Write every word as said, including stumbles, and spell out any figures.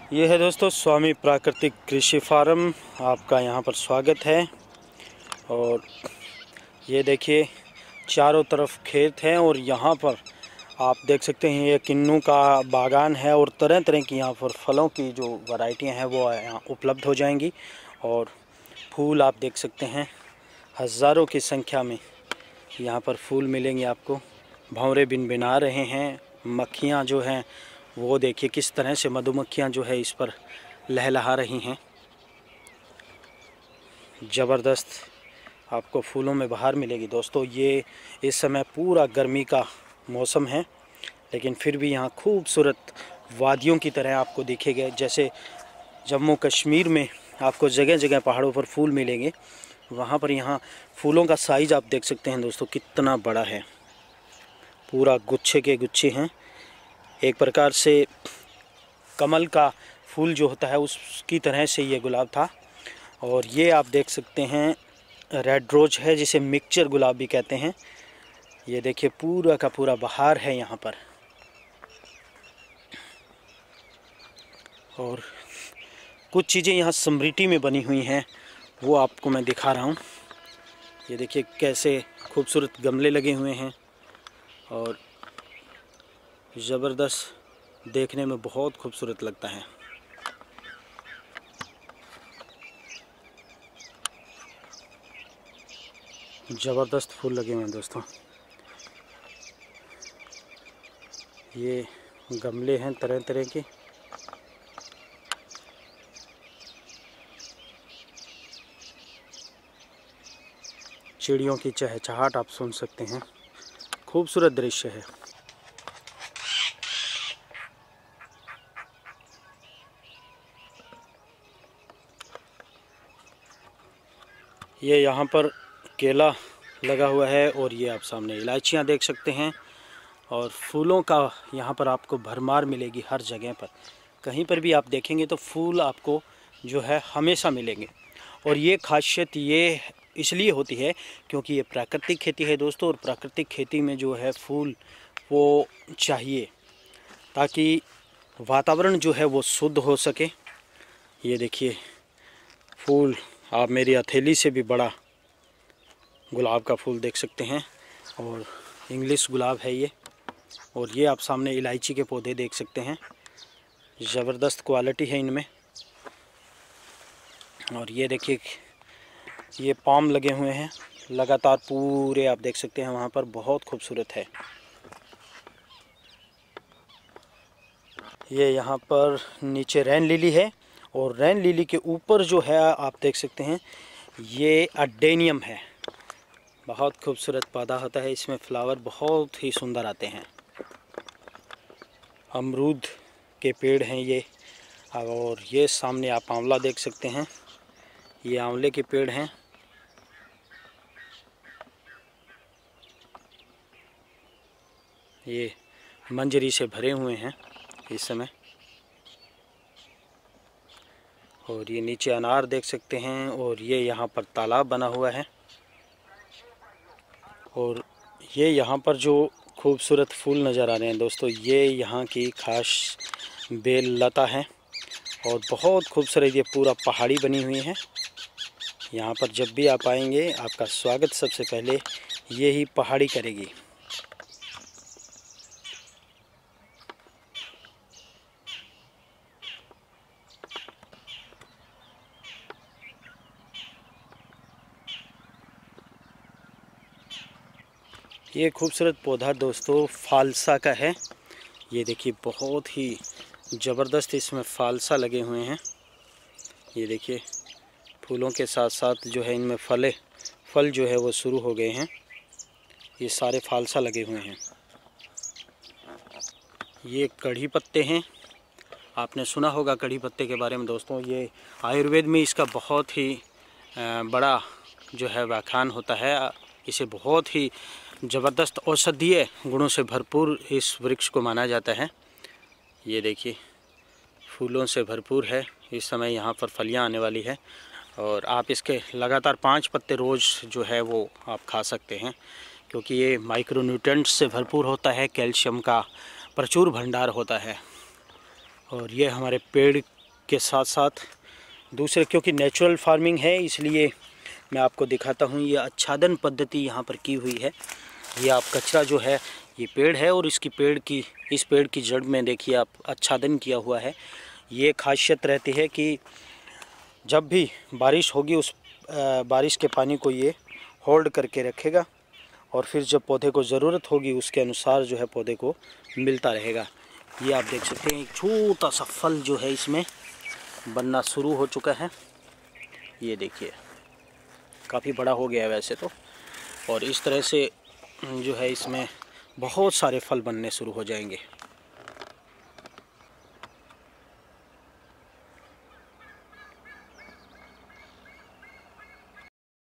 ये है दोस्तों स्वामी प्राकृतिक कृषि फार्म, आपका यहाँ पर स्वागत है। और ये देखिए चारों तरफ खेत हैं और यहाँ पर आप देख सकते हैं ये किन्नू का बागान है और तरह तरह की यहाँ पर फलों की जो वैरायटियाँ हैं वो यहाँ उपलब्ध हो जाएंगी। और फूल आप देख सकते हैं हज़ारों की संख्या में यहाँ पर फूल मिलेंगे आपको। भंवरे भिनभिना रहे हैं, मक्खियाँ जो हैं वो देखिए किस तरह से मधुमक्खियाँ जो है इस पर लहलहा रही हैं। ज़बरदस्त आपको फूलों में बहार मिलेगी दोस्तों। ये इस समय पूरा गर्मी का मौसम है, लेकिन फिर भी यहाँ खूबसूरत वादियों की तरह आपको दिखेगा। जैसे जम्मू कश्मीर में आपको जगह जगह पहाड़ों पर फूल मिलेंगे, वहाँ पर यहाँ फूलों का साइज़ आप देख सकते हैं दोस्तों कितना बड़ा है। पूरा गुच्छे के गुच्छे हैं। एक प्रकार से कमल का फूल जो होता है उसकी तरह से ये गुलाब था। और ये आप देख सकते हैं रेड रोज है, जिसे मिक्सचर गुलाब भी कहते हैं। ये देखिए पूरा का पूरा बहार है यहाँ पर। और कुछ चीज़ें यहाँ स्मृति में बनी हुई हैं, वो आपको मैं दिखा रहा हूँ। ये देखिए कैसे खूबसूरत गमले लगे हुए हैं और ज़बरदस्त, देखने में बहुत खूबसूरत लगता है। ज़बरदस्त फूल लगे हुए हैं दोस्तों। ये गमले हैं तरह तरह के। चिड़ियों की चहचहाट आप सुन सकते हैं। खूबसूरत दृश्य है। ये यहाँ पर केला लगा हुआ है और ये आप सामने इलायचियाँ देख सकते हैं। और फूलों का यहाँ पर आपको भरमार मिलेगी हर जगह पर। कहीं पर भी आप देखेंगे तो फूल आपको जो है हमेशा मिलेंगे। और ये खासियत ये इसलिए होती है क्योंकि ये प्राकृतिक खेती है दोस्तों। और प्राकृतिक खेती में जो है फूल वो चाहिए ताकि वातावरण जो है वो शुद्ध हो सके। ये देखिए फूल आप मेरी हथेली से भी बड़ा गुलाब का फूल देख सकते हैं और इंग्लिश गुलाब है ये। और ये आप सामने इलायची के पौधे देख सकते हैं। ज़बरदस्त क्वालिटी है इनमें। और ये देखिए ये पाम लगे हुए हैं लगातार पूरे, आप देख सकते हैं वहाँ पर, बहुत खूबसूरत है। ये यहाँ पर नीचे रैन लिली है और रैन लिली के ऊपर जो है आप देख सकते हैं ये अडेनियम है। बहुत खूबसूरत पौधा होता है, इसमें फ्लावर बहुत ही सुंदर आते हैं। अमरूद के पेड़ हैं ये। और ये सामने आप आंवला देख सकते हैं, ये आंवले के पेड़ हैं। ये मंजरी से भरे हुए हैं इस समय। और ये नीचे अनार देख सकते हैं। और ये यहाँ पर तालाब बना हुआ है। और ये यहाँ पर जो खूबसूरत फूल नज़र आ रहे हैं दोस्तों, ये यहाँ की खास बेल लता है और बहुत खूबसूरत ये पूरा पहाड़ी बनी हुई है। यहाँ पर जब भी आप आएंगे आपका स्वागत सबसे पहले ये ही पहाड़ी करेगी। ये खूबसूरत पौधा दोस्तों फालसा का है। ये देखिए बहुत ही ज़बरदस्त इसमें फालसा लगे हुए हैं। ये देखिए फूलों के साथ साथ जो है इनमें फले फल जो है वो शुरू हो गए हैं। ये सारे फालसा लगे हुए हैं। ये कढ़ी पत्ते हैं, आपने सुना होगा कढ़ी पत्ते के बारे में दोस्तों। ये आयुर्वेद में इसका बहुत ही बड़ा जो है व्याख्यान होता है। इसे बहुत ही ज़बरदस्त औषधीय गुणों से भरपूर इस वृक्ष को माना जाता है। ये देखिए फूलों से भरपूर है। इस समय यहाँ पर फलियाँ आने वाली है और आप इसके लगातार पाँच पत्ते रोज़ जो है वो आप खा सकते हैं, क्योंकि ये माइक्रोन्यूट्रेंट्स से भरपूर होता है, कैल्शियम का प्रचुर भंडार होता है। और ये हमारे पेड़ के साथ साथ दूसरे, क्योंकि नेचुरल फार्मिंग है इसलिए मैं आपको दिखाता हूँ। ये आच्छादन पद्धति यहाँ पर की हुई है। ये आप कचरा जो है, ये पेड़ है और इसकी पेड़ की इस पेड़ की जड़ में देखिए आप आच्छादन किया हुआ है। ये खासियत रहती है कि जब भी बारिश होगी उस बारिश के पानी को ये होल्ड करके रखेगा और फिर जब पौधे को ज़रूरत होगी उसके अनुसार जो है पौधे को मिलता रहेगा। ये आप देख सकते हैं एक छोटा सा फल जो है इसमें बनना शुरू हो चुका है। ये देखिए काफ़ी बड़ा हो गया है वैसे तो, और इस तरह से जो है इसमें बहुत सारे फल बनने शुरू हो जाएंगे।